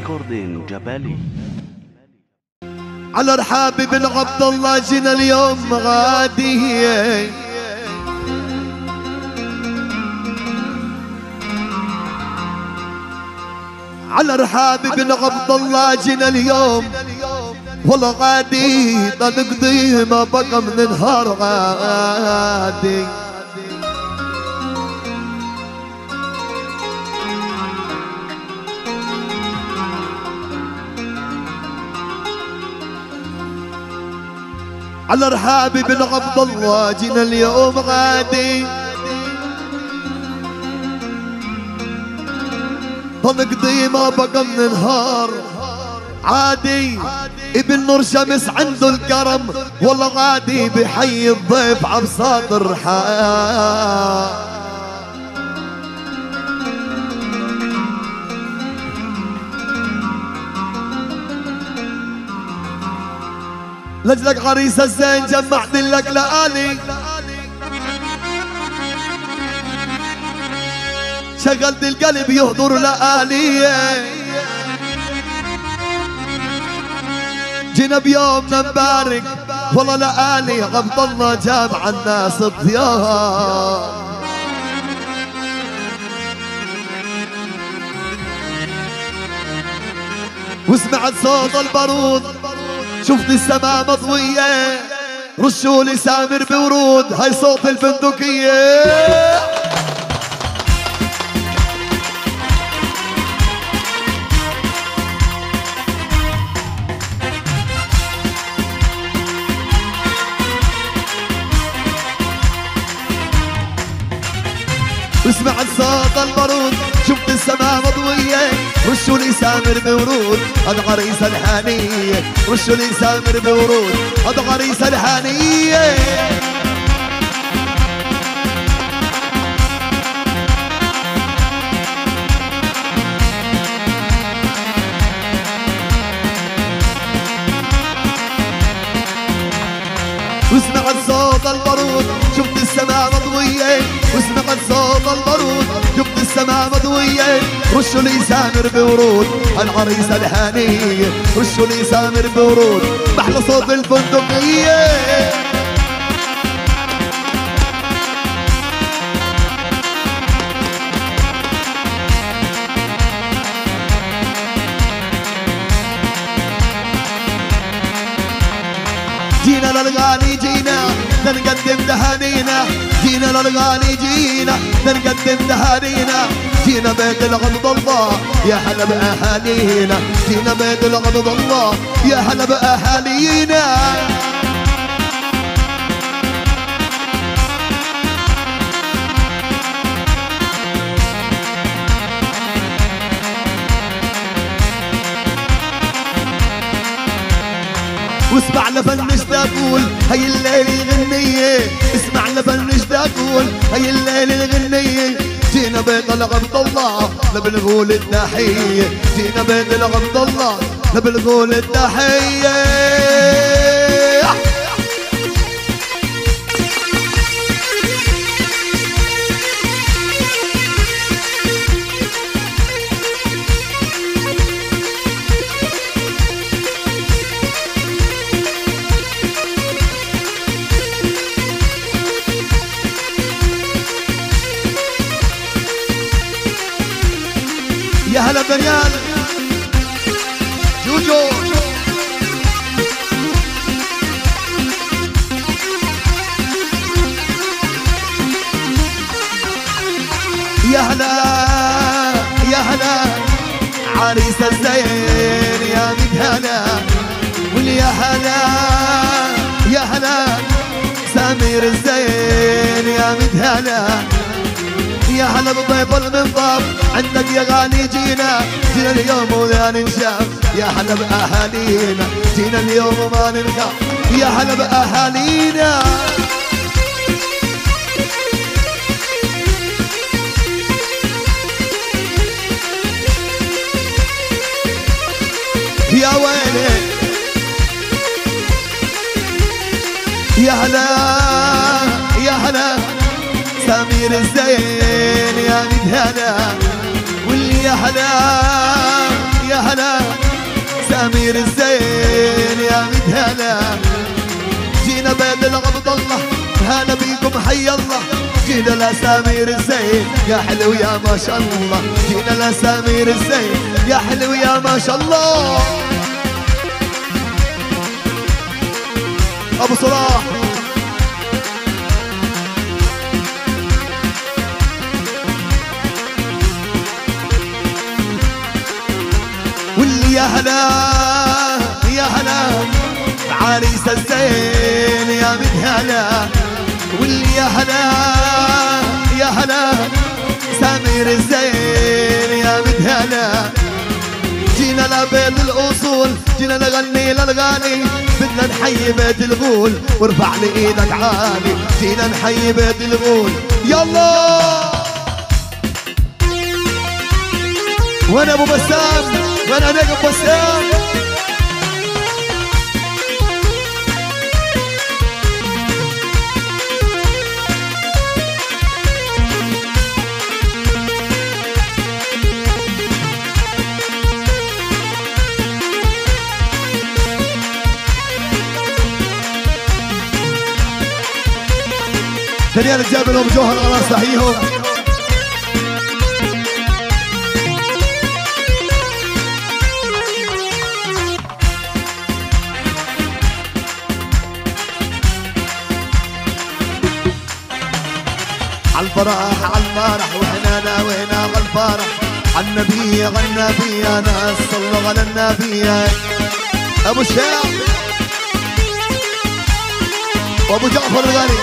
ريكوردين جبلي. على رحاب بن عبد الله جينا اليوم غادي، على رحاب بن عبد الله جينا اليوم والله غادي، نقضي ما بقى من نهار غادي. على رحاب بن عبد الله جينا اليوم غادي، نقضي ما بقى من نهار عادي. ابن نور شمس عنده الكرم والله غادي، بحي الضيف عبساط الرحاب. لجلك عريسة الزين جمعت لك لآلي، شغلت القلب يهدر لآلي. جينا بيومنا مبارك والله لآلي، عبد الله جامع الناس الضياء. وسمعت صوت البارود، شفت السماء مضوية، رشولي سامر بورود، هاي صوت البندقية. وسمعت صوت البارود، شفت السماء مضوية، رشوا لي سامر بورود، هذا عريس الحانية. رشوا لي سامر بورود، هذا عريس الحانية. وسمعت صوت البارود، شفت السماء مضوية. وسمعت صوت البارود، شفت السماء مضوية، رشوا لي سامر بورود، العريس الهانية. رشوا لي سامر بورود، محلى صوت البندقية. جينا للغالي جينا نقدم تهانينا، جينا للغالي جينا نقدم تهانينا. جينا بيت العبد الله يا هلا بأهالينا، جينا بيت العبد الله يا هلا بأهالينا. واسمع لفنش تقول هي الليل الغنية، اسمع لفنش تقول هي الليل الغنية. جينا بيت العبد الله نبنقول التحية، جينا بيت العبد الله نبنقول التحية. يا هلا بريال جوجو. يا هلا يا هلا عريس الزين يا مدهنا، واليا هلا يا هلا سمير الزين يا مدهنا. يا هلا بضيف المنضف عندك يا غالي، جينا جينا اليوم ولا ننشاف. يا هلا بأهالينا، جينا اليوم وما ننخاف. يا هلا بأهالينا. يا ويلي يا هلا يا هلا سمير الزين يا مدهنا، واللي يا هلا يا هلا حي الله. جينا لسمير الزين يا حلو يا ما شاء الله. جينا لسمير الزين يا حلو يا ما شاء الله. ابو صلاح واللي يا هلا يا هلا عريس الزين يا مدهلا. واللي يا هلا يا هلا سمير الزين يا مدهلا. جينا لبيت الاصول جينا نغني للغالي. بدنا نحيي بيت الغول وارفع لي ايدك عالي. جينا نحيي بيت الغول يلا. وين ابو بسام؟ وين عليك ابو بسام؟ ثانيا جاب لهم جوهر الله صحيحهم. عالفرح عالفرح واحنا ناوينا عالفرح. عالنبي عالنبي يا ناس صلوا على النبي. ابو الشيخ وابو جعفر الغني.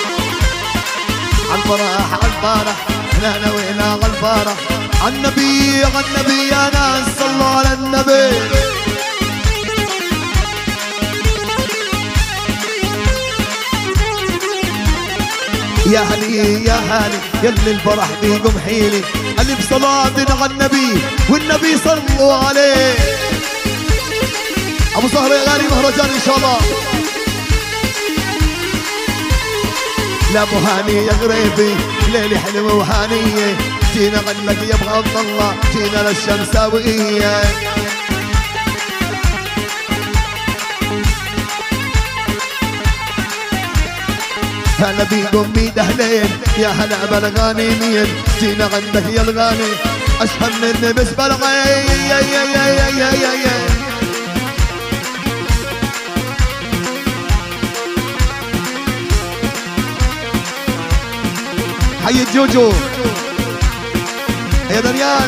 عالفرح عالفرح احنا ناوينا عالفرح. عالنبي عالنبي يا ناس صلوا على النبي. يا هلي يا هلي يلي الفرح بيكم حيلي. اللي بصلاة على النبي والنبي صلوا عليه. ابو صهر يا غالي مهرجان ان شاء الله. لا ابو هاني يا غريبي ليلي حلوه وهانيه. جينا غنك يا ابو عبد الله جينا للشمساويه. هلا بيكم ميد اهلين يا هلا بالغانمين. جينا عندك يا الغاني اشهر مني بس بالغين. يا يا يا يا يا يا يا حي جوجو يا دريان.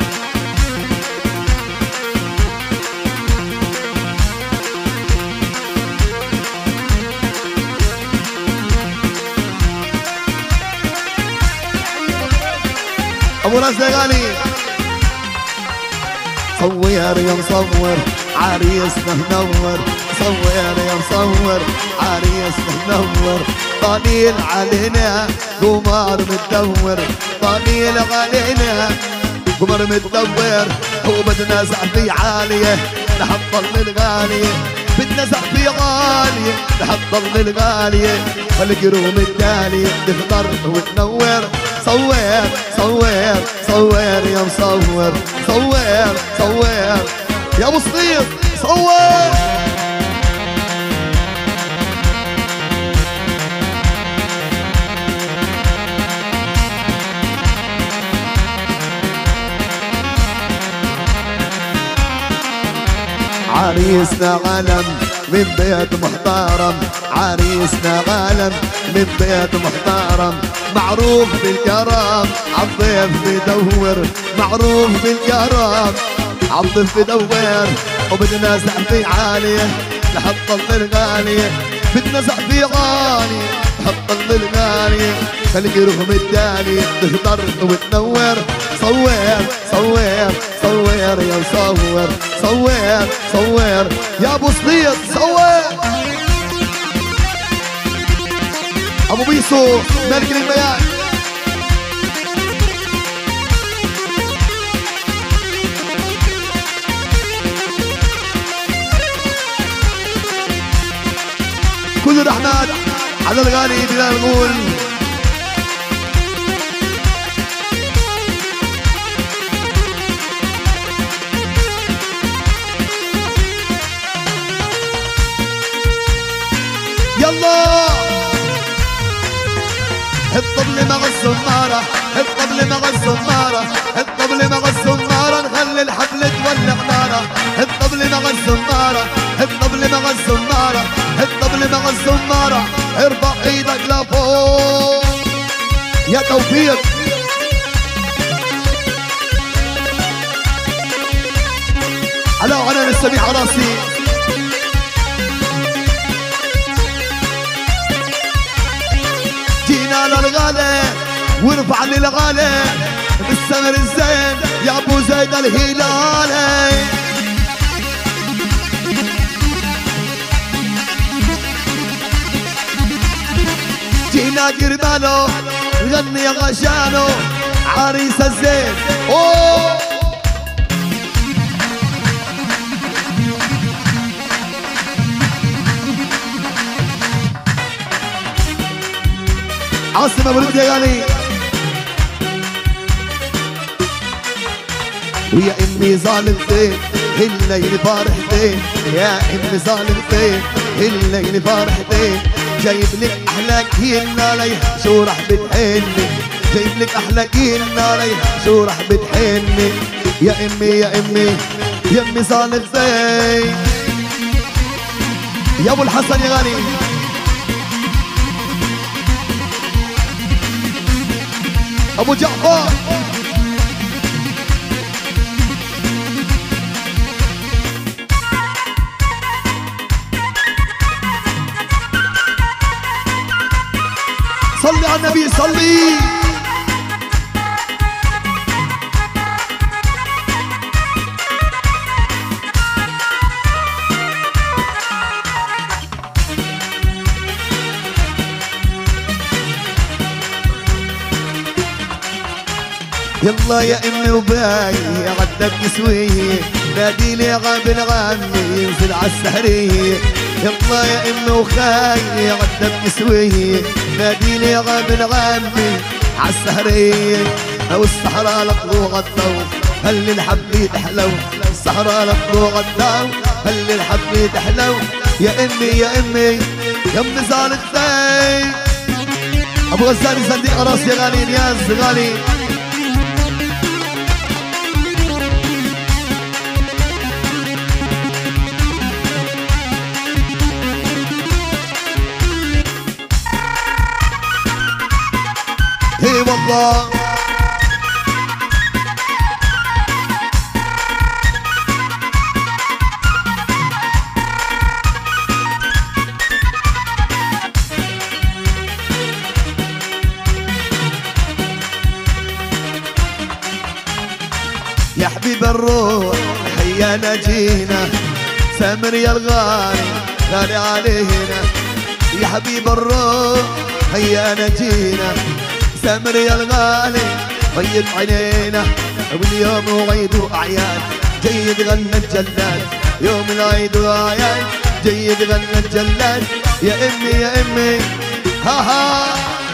ابو راس غالي صور يا مصور عريسنا منور. صور يا مصور عريسنا منور. طنيل علينا قمر متدور. طنيل علينا قمر متدور. وبدنا زعفي عالية لحط الغالية. بدنا زعفي عالية لحط الغالية. والقروم التالية تفطر وتنور. صور صور صور يا مصور. صور صور يا ابو صديق صور. عريسنا علم من بيت محترم. عريسنا علم من بيت محترم. معروف بالكرم عالضيف بدور. معروف بالكرم عالضيف بدور. وبدنا زعفي عالية لحط الغالية. بدنا زعفي عالية لحط الغالية. خلي رغم الدالية تهدر وتنور. صور صور صور يا مصور. صور صور يا ابو صديق صور. ابو بيسو ملك المياه. كل الرحمات على الغالي بلا نقول. يلا مع الزمارة الطبل مع الزمارة نخلي الحفل تولع نارة الطبل مع الزمارة الطبل مع الزمارة الطبل مع الزمارة ارفع ايدك لفوق يا توفيق على عنان السميع راسي جينا للغالي ورفع للغالي بالسمر الزين يا ابو زيد الهلالي جينا قربانو نغني غشانو عريس الزين اوه عاصمة ولد يا غالي ويا امي ظالمتين الليل فرحتين يا امي ظالمتين الليل فرحتين جايب لك احلى كينا ليه شو راح بتحني جايب لك احلى كينا ليه شو راح بتحني يا امي يا امي يا امي ظالمتين يا ابو الحسن يا غالي ابو جعفر صلي على النبي صلي يلا يا امي وباي عدك سويه نادي لي غاب عمي ينزل عالسهريه يلا يا امي وخاي عدك سويه نادي لي غاب عمي عالسهريه او الصحراء لطلوع الضو هل الحبلي تحلو الصحراء لطلوع الضو هل الحبلي تحلو يا امي يا امي يا امي زالتي ابو غزالي صديق راس يا غالي نياز غالي هي والله يا حبيب الروح حيانا جينا سامر يا الغالي غالي علينا يا حبيب الروح حيانا جينا سامر يا الغالي طيب عينينا واليوم وعيد واعياد جيد غنى الجلال يوم العيد واعياد جيد غنى الجلال يا امي يا امي ها ها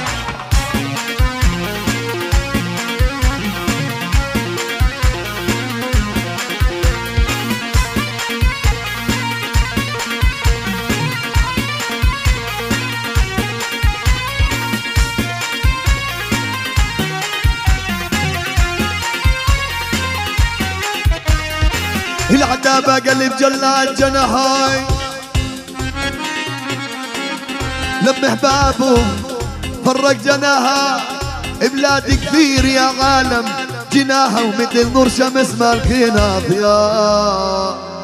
العتابة قلب جلاد جناهاي لما احبابه فرق جناها بلاد كثير يا عالم جناها ومثل نور شمس مالكينا ضياء